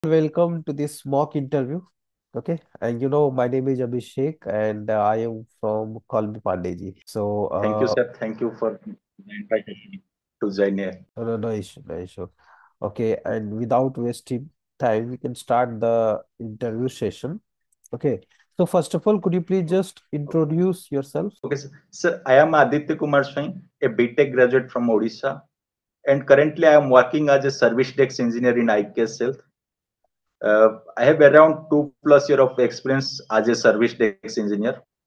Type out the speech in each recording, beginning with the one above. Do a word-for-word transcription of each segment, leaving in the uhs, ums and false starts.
Welcome to this mock interview. Okay, and you know, my name is Abhishek, and uh, I am from Call Me Pandeji. So, Thank you, uh, sir. Thank you for the invitation to join here. no, no no issue, no issue. Okay, and without wasting time, we can start the interview session. Okay, so first of all, could you please just introduce yourself? Okay, sir. Sir, I am Aditya Kumar Swain, a B Tech graduate from Odisha, and currently I am working as a service desk engineer in I K S Health. Uh, I have around two plus year of experience as a service desk engineer.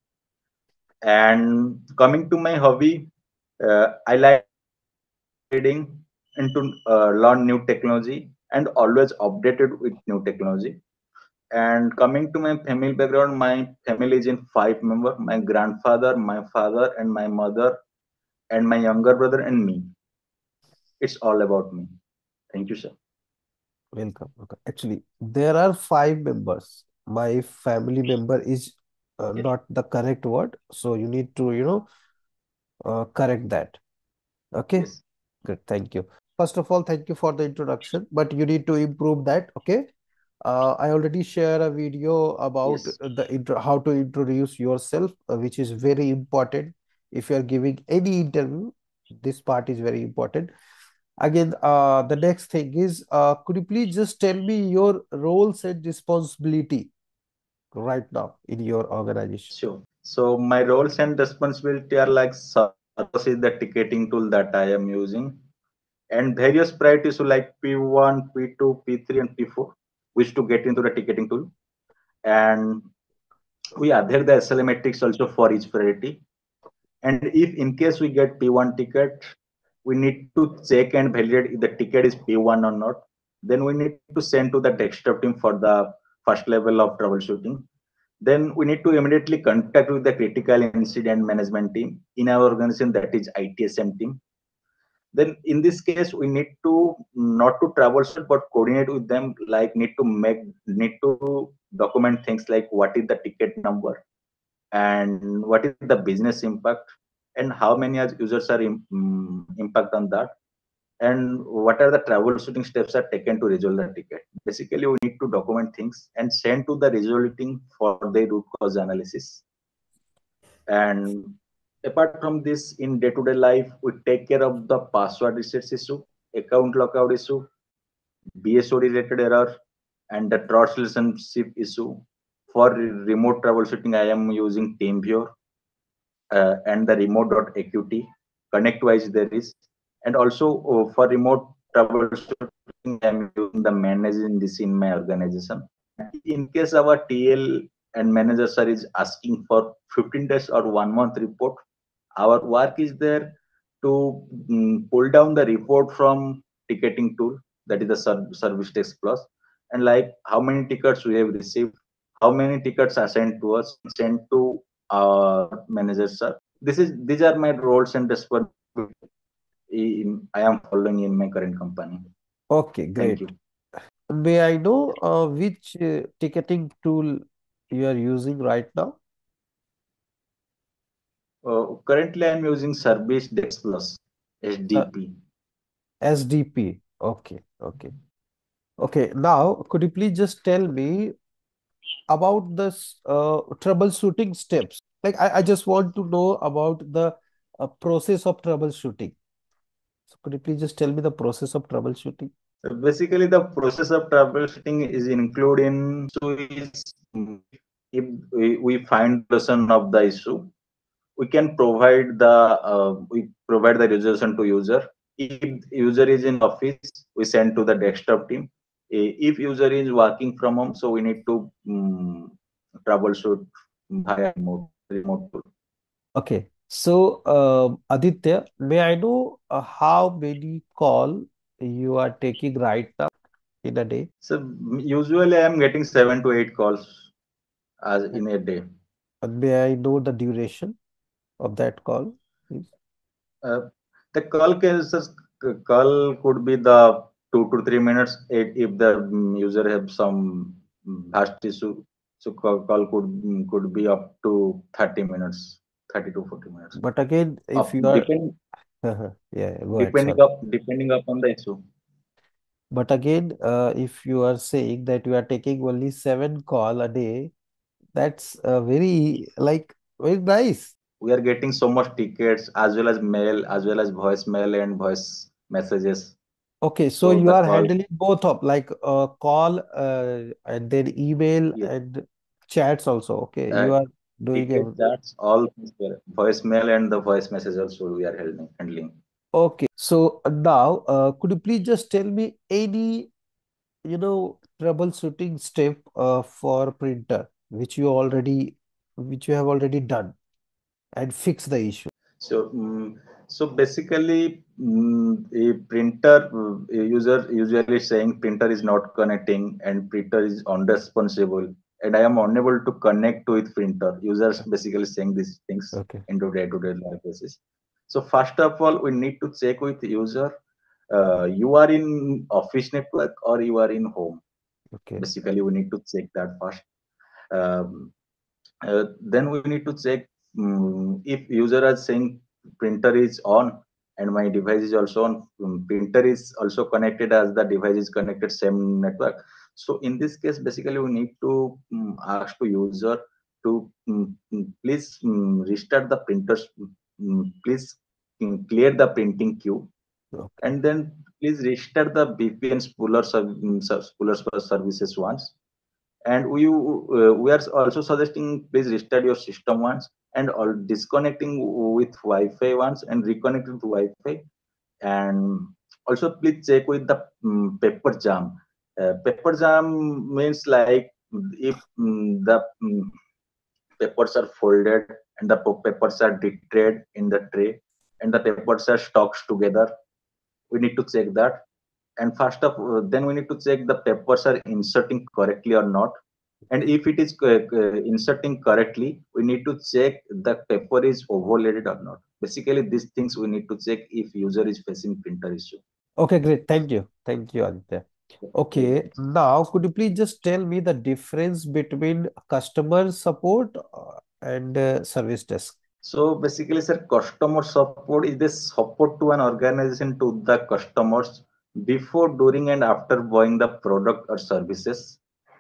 And coming to my hobby, uh, I like reading into uh, learn new technology and always updated with new technology. And coming to my family background, my family is in five member: my grandfather, my father, and my mother, and my younger brother, and me. It's all about me. Thank you, sir. Welcome. Okay. Actually, there are five members. My family member is uh, Yes. not the correct word, so you need to, you know, uh, correct that. Okay. Yes. Good, thank you. First of all, thank you for the introduction, but you need to improve that, okay? Uh, I already share a video about Yes. the intro, how to introduce yourself, uh, which is very important. If you are giving any interview, this part is very important. Again, uh, the next thing is, uh, could you please just tell me your roles and responsibility right now in your organization? Sure. So my roles and responsibility are like Sarvas is the ticketing tool that I am using, and various priorities like P one, P two, P three, and P four, which to get into the ticketing tool. And we adhere the S L A metrics also for each priority. And if in case we get P one ticket, we need to check and validate if the ticket is P one or not. Then we need to send to the desktop team for the first level of troubleshooting. Then we need to immediately contact with the critical incident management team in our organization, that is I T S M team. Then in this case, we need to not to troubleshoot but coordinate with them, like need to make need to document things like what is the ticket number and what is the business impact and how many as users are im- mm, impact on that, and what are the troubleshooting steps are taken to resolve the ticket. Basically, we need to document things and send to the resolving for the root cause analysis. And apart from this, in day-to-day life, we take care of the password resets issue, account lockout issue, B S O related error, and the trust relationship issue. For remote troubleshooting, I am using TeamViewer uh, and the remote.aqt. Connectwise there is, and also uh, for remote troubleshooting, I'm using the managing this in my organization. And in case our T L and manager sir is asking for fifteen days or one month report, our work is there to mm, pull down the report from ticketing tool, that is the ser- service desk plus, and like how many tickets we have received, how many tickets are sent to us, sent to our manager sir. This is these are my roles and responsibilities in, I am following in my current company. Okay, Thank great. you. May I know uh, which uh, ticketing tool you are using right now? Uh, currently, I am using Service Dex Plus S D P. S D P. Okay, okay. Okay, now could you please just tell me about this uh, troubleshooting steps? Like I, I just want to know about the uh, process of troubleshooting. So could you please just tell me the process of troubleshooting? So basically, the process of troubleshooting is included in so is mm, if we, we find the solution of the issue, we can provide the uh, we provide the resolution to user. If user is in office, we send to the desktop team. I- If user is working from home, so we need to um, troubleshoot via remote remote tool. Okay, so um Aditya, may I know uh, how many call you are taking right now in a day? So usually, I am getting seven to eight calls as And in a day. and may I know the duration of that call, please? Uh, the call cases call could be the two to three minutes if if the mm, user have some mm, vast issue. So call, call could mm, could be up to thirty minutes, thirty to forty minutes. But again, if Up you are, depend yeah, yeah, go ahead, depending sorry. up depending upon the issue. But again, uh, if you are saying that you are taking only seven call a day, that's uh, very like very nice. We are getting so much tickets as well as mail, as well as voicemail and voice messages. Okay, so So you the are call, handling both of like uh, call uh, and then email yes, and chats also. Okay, uh, you are doing ticket everything. chats, all things were- voicemail and the voice message also we are handling. handling. Okay, so now uh, could you please just tell me any, you know, troubleshooting step uh, for printer which you already which you have already done and fix the issue? So, mm so basically, mm a printer uh, a user usually saying printer is not connecting and printer is unresponsible, and I am unable to connect with printer. Users basically saying these things Okay, into day-to-day life basis. So first of all, we need to check with user. Uh, you are in office network or you are in home. okay, Basically, we need to check that first. Um, uh, then we need to check um, if user is saying printer is on and my device is also on. um, Printer is also connected as the device is connected same network. So in this case, basically we need to um, ask to user to um, please um, restart the printers. um, please um, clear the printing queue, okay, and then please restart the V P N spooler, serv- um, ser- spooler services once. And we uh, we are also suggesting please restart your system once, and all disconnecting with Wi-Fi once and reconnecting to Wi-Fi. And also please check with the um, paper jam. Uh, paper jam means like if um, the um, papers are folded and the pa- papers are displayed in the tray and the papers are stuck together, we need to check that. And first of uh, then we need to check the papers are inserting correctly or not. And if it is uh, uh, inserting correctly, we need to check the paper is overloaded or not. Basically, these things we need to check if user is facing printer issue. okay, great. Thank you, thank you, Aditya. Okay, Yes. now could you please just tell me the difference between customer support uh, and uh, service desk? So basically, sir, customer support is the support to an organization to the customers before, during, and after buying the product or services.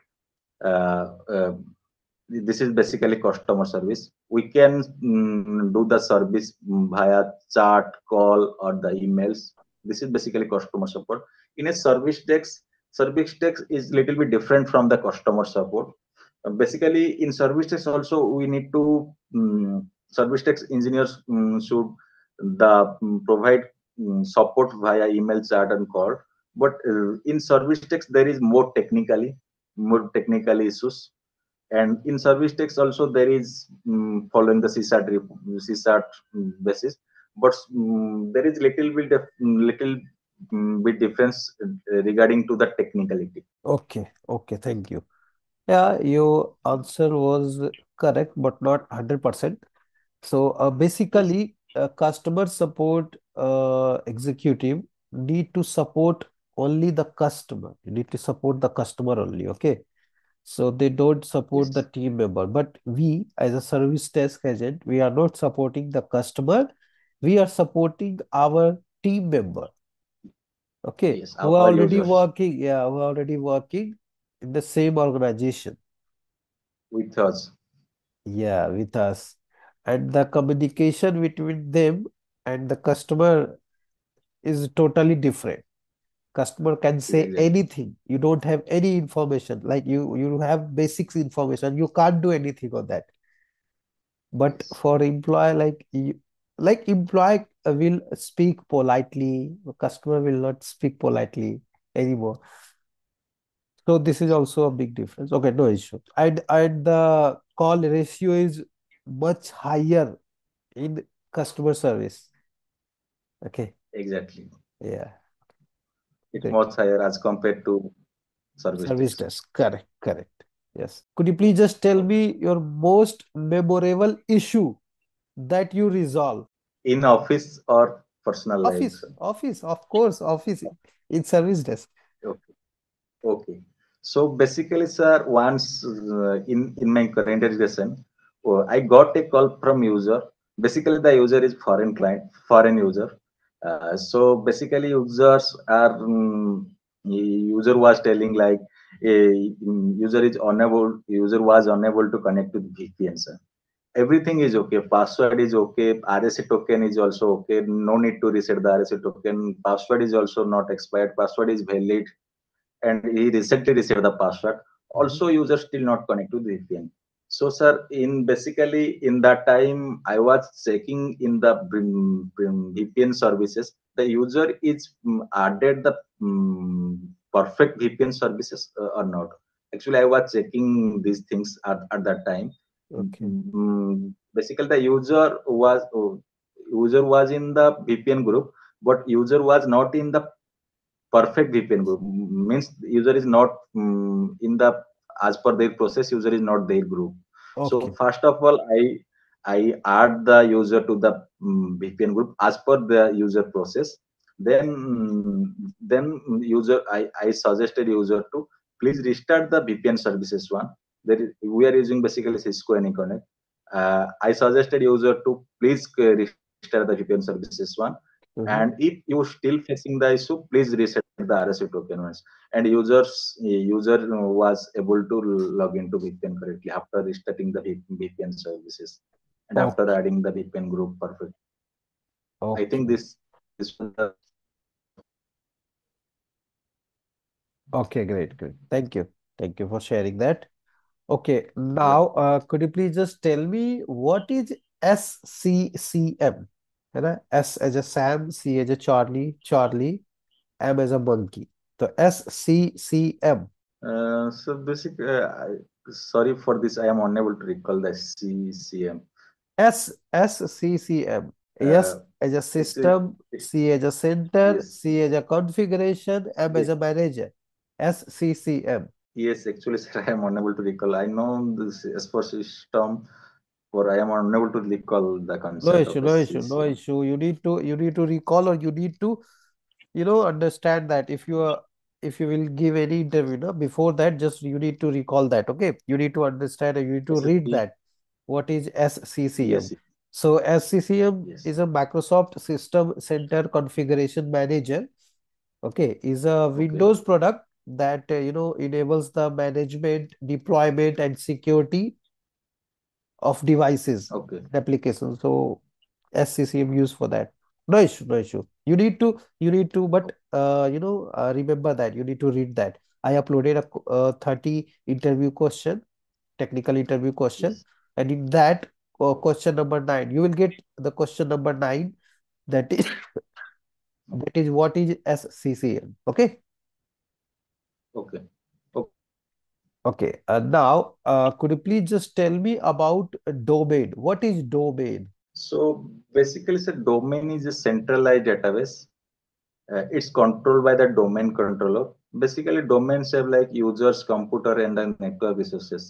Uh, uh, this is basically customer service. We can mm, do the service mm, via chat, call, or the emails. This is basically customer support. In a service desk, service desk is little bit different from the customer support. Uh, basically, in service desk also we need to mm, service desk engineers mm, should the mm, provide mm, support via email, chat, and call. But uh, in service desk there is more technically more technical issues. And in service text also there is um, following the C S A T rep- C S A T basis, but um, there is little bit of, little um, bit difference uh, regarding to the technicality. Okay, okay, thank you. Yeah, your answer was correct, but not one hundred percent. So uh, Yes. basically, a customer support uh, executive need to support only the customer. You need to support the customer only. Okay. So they don't support the Yes. team member. But we, as a service desk agent, we are not supporting the customer. We are supporting our team member. Okay, Yes. who Our, are our already users working. Yeah, who are already working in the same organization. with us. Yeah, with us. And the communication between them and the customer is totally different. Customer can Yes, say exactly. anything. You don't have any information. Like you, you have basics information. You can't do anything on that. But Yes. for employee, like you, like employee uh, will speak politely. Customer will not speak politely anymore. So this is also a big difference. Okay, no issue. And and the call ratio is much higher in customer service. Okay. Exactly. Yeah. It's Great. much higher as compared to service Service text. desk. Correct. Correct. Yes. Could you please just tell Okay. me your most memorable issue that you resolve? In office or personal life, Office. sir? Office. Of course. Office. In service desk. Okay. Okay. So basically, sir, once uh, in in my current education, uh, I got a call from user. Basically, the user is foreign client, foreign user. Uh, so basically, users are um, user was telling like a user is unable user was unable to connect to the V P N, sir. Everything is okay, password is okay, R S A token is also okay, no need to reset the R S A token, password is also not expired, password is valid, and he recently reset the password. Mhm. Also, user still not connect to the V P N. So, sir, in basically in that time, I was checking in the mm, mm, V P N services. The user is mm, added the mm, perfect V P N services uh, or not. Actually, I was checking these things at, at that time. Okay. Mm, basically, the user was oh, user was in the V P N group, but user was not in the perfect V P N group. Means user is not um, in the as per their process. User is not their group. So Okay. first of all, I I add the user to the um, V P N group as per the user process. Then then user I, I suggested user to please restart the V P N services one. That is, we are using basically Cisco AnyConnect. Uh, I suggested user to please uh, restart the V P N services one, and Mhm. if you still facing the issue, please reset the R S A token once. And users user was able to log into V P N correctly after restarting the V P N services and after Okay. adding the V P N group perfect. I think Okay. this this was the Okay, great, great. Thank you. Thank you for sharing that. Okay, yeah. now uh, could you please just tell me what is S C C M? है ना? S as a Sam, C as a Charlie, Charlie, M as a monkey. So S C C M. Uh, so basic. Uh, I, sorry for this. I am unable to recall the C C M. S S C C M. Uh, S as a actually, system, C as a center, yes, C as a configuration, M as yes. a manager. S C C M. Yes, actually, sir, I am unable to recall. I know this as for system, or I am unable to recall the No concept issue, of no issue, no S C C M. issue. You need to you need to recall, or you need to you know understand that if you are if you will give any interview, no, before that, just you need to recall that. Okay, you need to understand and you need to Yes, read yes, that. What is S C C M? yes, So S C C M yes. is a Microsoft System Center Configuration Manager. Okay, is a Okay, Windows product that uh, you know enables the management, deployment, and security of devices okay, and applications. So S C C M used for that. No issue, no issue. You need to, you need to, but uh, you know, uh, remember that you need to read that. I uploaded a qu- uh, thirty interview question, technical interview question, yes, and in that uh, okay, question number nine, you will get the question number nine. That is okay, that is what is S C C M. Okay, okay. Okay. okay. Uh, now, uh, could you please just tell me about a domain? What is domain? So basically, the domain is a centralized database. Uh, it's controlled by the domain controller. Basically, domains have like users, computer, and the network resources.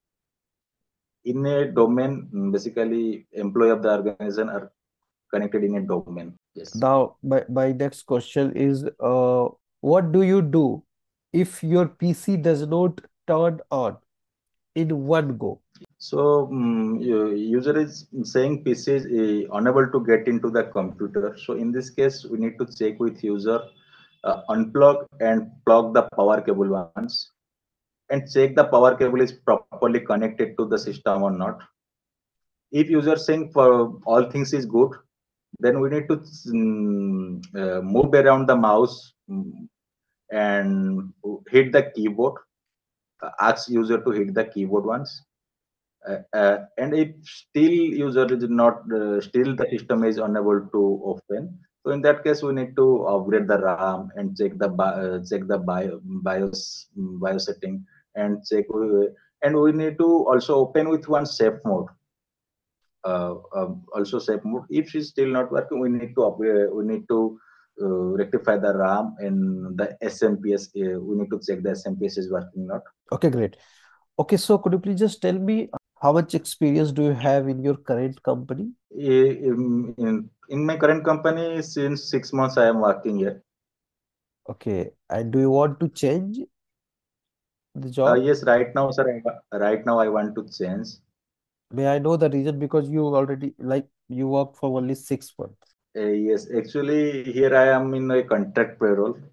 In a domain, mm, basically, employee of the organization are connected in a domain. Yes. Now, my, my next question is, uh, what do you do if your P C does not turn on in one go? So um, user is saying P C is uh, unable to get into the computer. So in this case, we need to check with user, uh, unplug and plug the power cable once, and check the power cable is properly connected to the system or not. If user saying for all things is good, then we need to um, uh, move around the mouse um, and hit the keyboard. Uh, ask user to hit the keyboard once. Uh, uh, and if still user is not uh, still the system is unable to open, so in that case we need to upgrade the RAM and check the bi- uh, check the bio, BIOS BIOS setting and check uh, and we need to also open with one safe mode, uh, um, also safe mode. If it's still not working, we need to upgrade, we need to uh, rectify the RAM and the S M P S. Uh, we need to check the S M P S is working or not. Okay, great. Okay, so could you please just tell me how much experience do you have in your current company? In, in, in my current company, since six months I am working here. Okay, and do you want to change the Uh, job? yes, right now, sir. I, wa- right now, I want to change. May I know the reason because you already like you work for only six months. Uh, yes, actually, here I am in a contract payroll.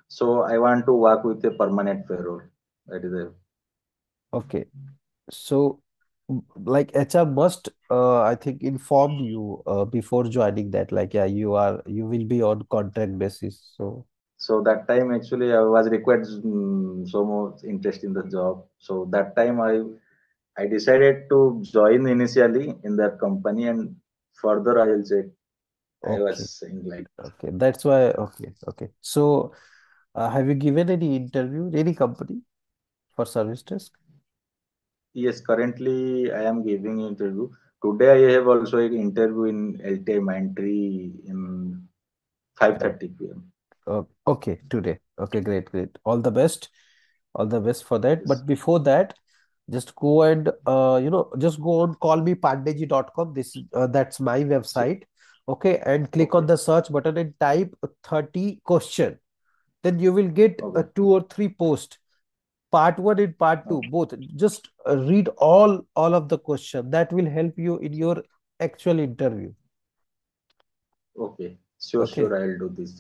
So I want to work with a permanent payroll. That is a Okay. So, m- like H R must, uh, I think, informed you uh, before joining that, like, yeah, you are, you will be on contract basis. So, so that time actually I was required mm, so much interest in the job. So that time I I decided to join initially in that company and further I will check. I was okay, saying like okay, that's why. Okay, okay. So, uh, have you given any interview, any company for service desk? yes, currently I am giving interview. Today I have also an interview in L T I Mindtree in five thirty p m. Oh, okay, today. Okay, great, great. All the best. All the best for that. Yes. But before that, just go and uh, you know, just go on callmepandeji dot com. This is uh, that's my So, website. Okay, and click on okay. the search button and type thirty question. Then you will get uh, Okay. two or three posts. Part one and part two, Okay. both. Just uh, read all all of the question. That will help you in your actual interview. Okay. Sure, Okay. sure. I'll do this.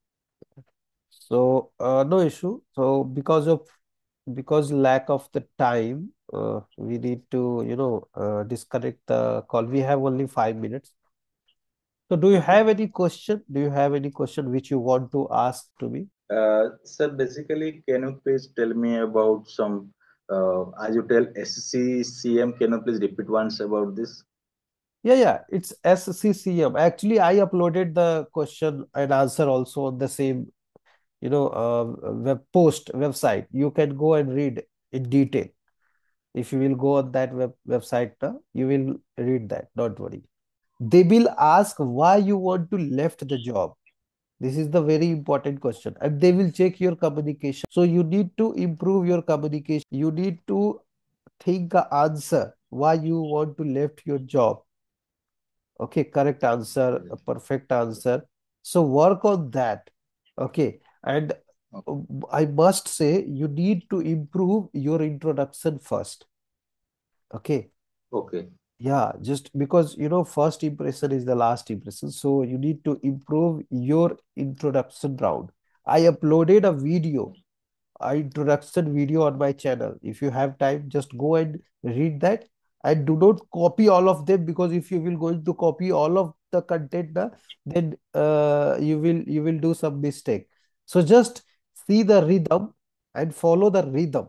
So uh, no issue. So because of because lack of the time, uh, we need to, you know, uh, disconnect the call. We have only five minutes. So do you Okay. have any question? Do you have any question which you want to ask to me? Uh, sir, basically, can you please tell me about some, uh, as you tell S C C M, can you please repeat once about this? Yeah, yeah, it's S C C M. Actually, I uploaded the question and answer also on the same, you know, uh, web post website. You can go and read in detail. If you will go on that web website, uh, you will read that. Don't worry. They will ask why you want to left the job. This is the very important question. And they will check your communication. So you need to improve your communication. You need to think a answer why you want to left your job. Okay, correct answer, a perfect answer. So work on that. Okay. And uh, I must say you need to improve your introduction first. Okay. Okay. Yeah, just because you know, first impression is the last impression. So you need to improve your introduction round. I uploaded a video, a introduction video on my channel. If you have time, just go and read that. And do not copy all of them, because if you will going to copy all of the content, na, then uh, you will you will do some mistake. So just see the rhythm and follow the rhythm.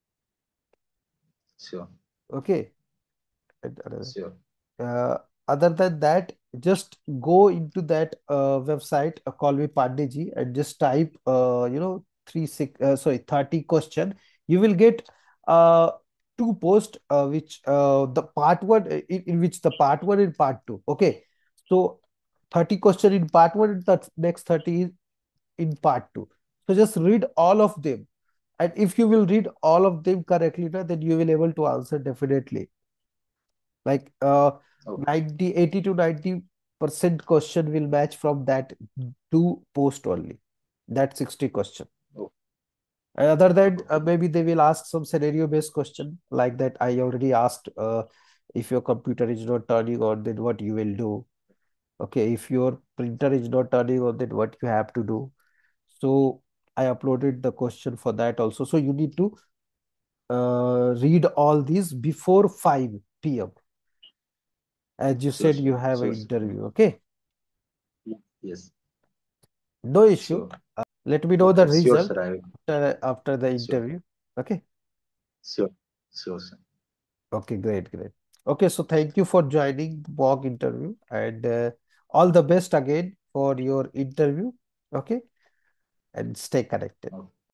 Sure. Okay. And, uh, Sure. uh, other than that, just go into that uh, website, uh, call me Pandeji, and just type, uh, you know, three six, uh, sorry, thirty question. You will get uh, two posts, uh, which uh, the part one, uh, in, in which the part one and part two. Okay, so thirty question in part one and the next thirty is in part two. So just read all of them, and if you will read all of them correctly, na, then you will able to answer definitely. Like uh Okay. ninety eighty to ninety percent question will match from that two post only, that sixty question. Okay. And other than uh, Okay. maybe they will ask some scenario based question, like that I already asked, uh, if your computer is not turning on, then what you will do. Okay, if your printer is not turning on, then what you have to do. So I uploaded the question for that also. So you need to uh, read all these before five p m, as you Sure, said sure. you have an Sure, sir. interview. Okay, Yes. no issue. Sure. Let me know the Okay. Sure, result sir. I will. after, after the Sure. interview. Okay. Sure. Sure, sir. Okay, great, great. Okay, so thank you for joining the mock interview, and uh, all the best again for your interview. Okay, and stay connected. Okay.